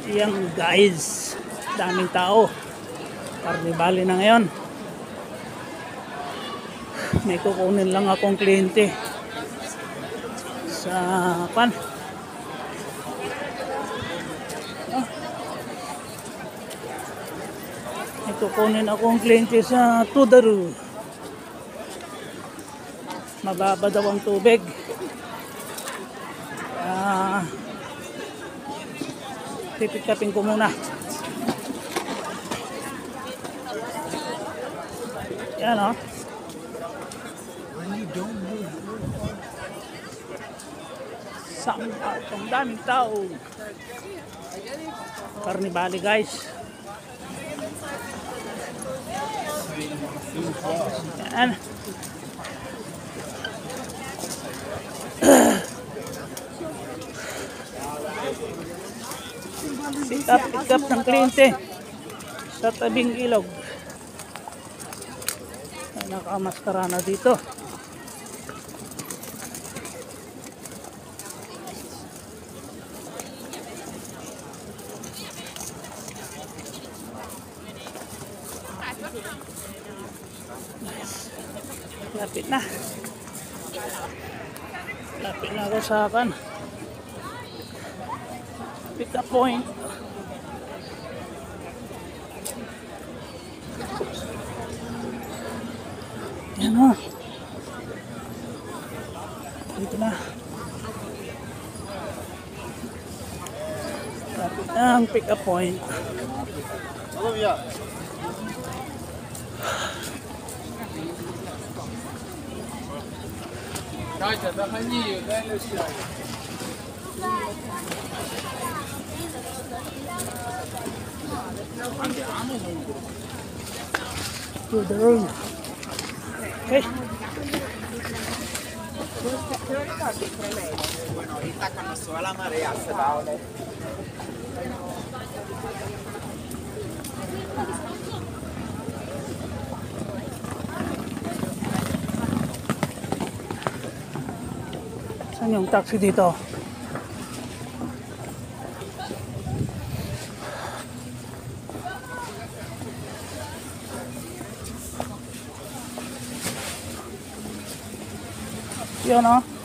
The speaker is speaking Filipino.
Yang guys, daming tao. Karnibali na ngayon. May kukunin lang akong kliyente sa pan. May kukunin akong kliyente sa Tudaru. Mababa daw ang tubig. Pipikapin ko muna. Yan o. Ang daming tao. Karnibali guys. Yan. Pick up ng kliyente sa tabing ilog. Ay, nakamaskara na dito. Lapit na. Lapit na ako sa akin. Pick up point. Yan o. Dito na. Lapit na ang pick up point. To the room. Okay. Bueno, ahorita cuando suba la marea se va a oler. Saan yung taxi dito? Yun o.